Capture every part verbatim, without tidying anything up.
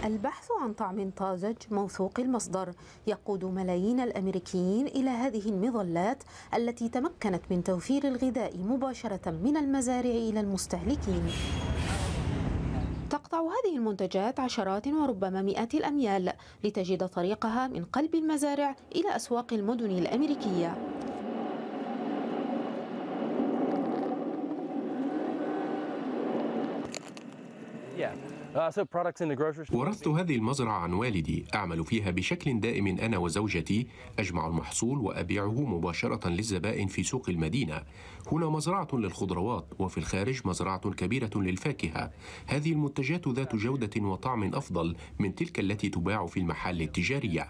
البحث عن طعم طازج موثوق المصدر يقود ملايين الأمريكيين إلى هذه المظلات التي تمكنت من توفير الغذاء مباشرة من المزارع إلى المستهلكين. تقطع هذه المنتجات عشرات وربما مئات الأميال لتجد طريقها من قلب المزارع إلى أسواق المدن الأمريكية. ورثت هذه المزرعة عن والدي، أعمل فيها بشكل دائم أنا وزوجتي، أجمع المحصول وأبيعه مباشرة للزبائن في سوق المدينة. هنا مزرعة للخضروات وفي الخارج مزرعة كبيرة للفاكهة. هذه المنتجات ذات جودة وطعم أفضل من تلك التي تباع في المحال التجارية.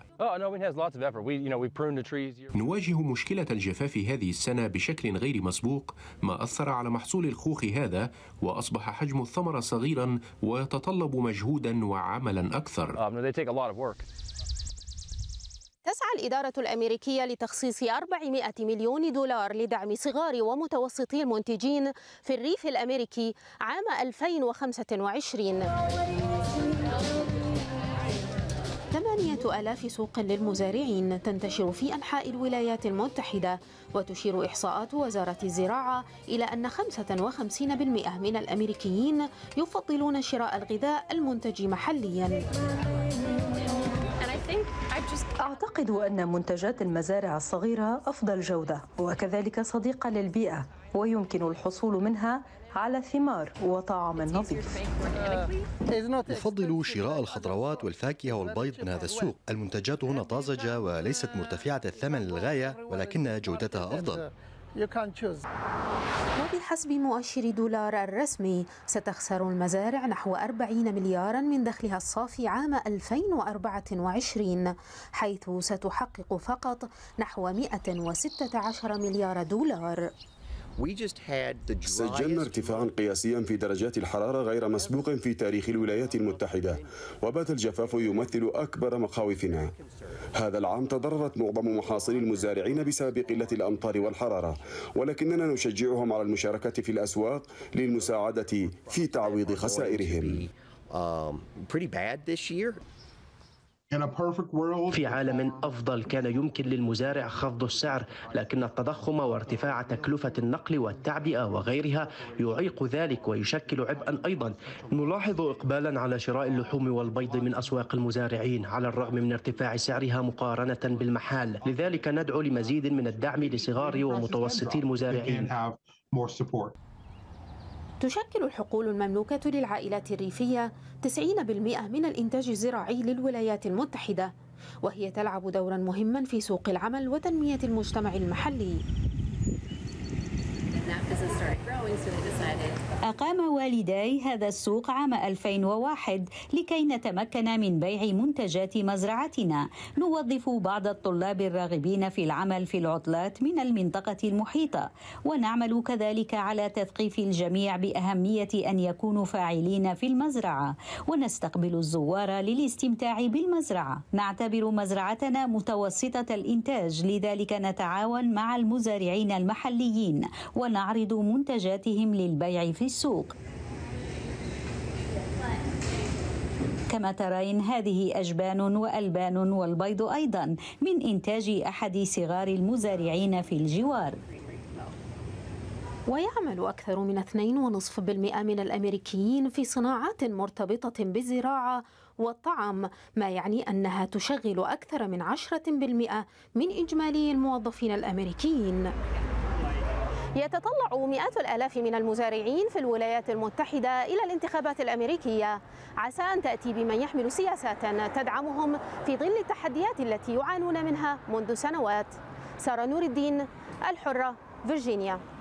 نواجه مشكلة الجفاف هذه السنة بشكل غير مسبوق، ما أثر على محصول الخوخ هذا، وأصبح حجم الثمرة صغيرا ويتطلب مجهودا وعملا أكثر. تسعى الإدارة الأمريكية لتخصيص أربعمائة مليون دولار لدعم صغار ومتوسطي المنتجين في الريف الأمريكي عام ألفين وخمسة وعشرين. ثمانية آلاف سوق للمزارعين تنتشر في أنحاء الولايات المتحدة، وتشير إحصاءات وزارة الزراعة إلى أن خمسة وخمسين بالمئة من الأمريكيين يفضلون شراء الغذاء المنتج محلياً. أعتقد أن منتجات المزارع الصغيرة أفضل جودة وكذلك صديقة للبيئة، ويمكن الحصول منها على ثمار وطعام نظيف. أفضل شراء الخضروات والفاكهة والبيض من هذا السوق. المنتجات هنا طازجة وليست مرتفعة الثمن للغاية، ولكن جودتها أفضل. وبحسب مؤشر دولار الرسمي ستخسر المزارع نحو أربعين مليارا من دخلها الصافي عام ألفين وأربعة وعشرين، حيث ستحقق فقط نحو مئة وستة عشر مليار دولار. سجلنا ارتفاعا قياسيا في درجات الحرارة غير مسبوق في تاريخ الولايات المتحدة، وبات الجفاف يمثل أكبر مخاوفنا. هذا العام تضررت معظم محاصيل المزارعين بسبب قلة الأمطار والحرارة، ولكننا نشجعهم على المشاركة في الأسواق للمساعدة في تعويض خسائرهم. في عالم أفضل كان يمكن للمزارع خفض السعر، لكن التضخم وارتفاع تكلفة النقل والتعبئة وغيرها يعيق ذلك ويشكل عبئا أيضا. نلاحظ إقبالا على شراء اللحوم والبيض من أسواق المزارعين على الرغم من ارتفاع سعرها مقارنة بالمحال، لذلك ندعو لمزيد من الدعم لصغار ومتوسطي المزارعين. تشكل الحقول المملوكة للعائلات الريفية تسعين بالمئة من الإنتاج الزراعي للولايات المتحدة، وهي تلعب دورا مهما في سوق العمل وتنمية المجتمع المحلي. أقام والداي هذا السوق عام ألفين وواحد لكي نتمكن من بيع منتجات مزرعتنا. نوظف بعض الطلاب الراغبين في العمل في العطلات من المنطقة المحيطة، ونعمل كذلك على تثقيف الجميع بأهمية أن يكونوا فاعلين في المزرعة، ونستقبل الزوار للاستمتاع بالمزرعة. نعتبر مزرعتنا متوسطة الإنتاج، لذلك نتعاون مع المزارعين المحليين ونعرض منتجاتهم للبيع في السوق. كما ترين هذه أجبان وألبان والبيض أيضا من إنتاج أحد صغار المزارعين في الجوار. ويعمل أكثر من اثنين فاصلة خمسة بالمئة من الأمريكيين في صناعات مرتبطة بالزراعة والطعام، ما يعني أنها تشغل أكثر من عشرة بالمئة من إجمالي الموظفين الأمريكيين. يتطلع مئات الآلاف من المزارعين في الولايات المتحدة إلى الانتخابات الأمريكية، عسى أن تأتي بمن يحمل سياسات تدعمهم في ظل التحديات التي يعانون منها منذ سنوات. سارة نور الدين، الحرة، فيرجينيا.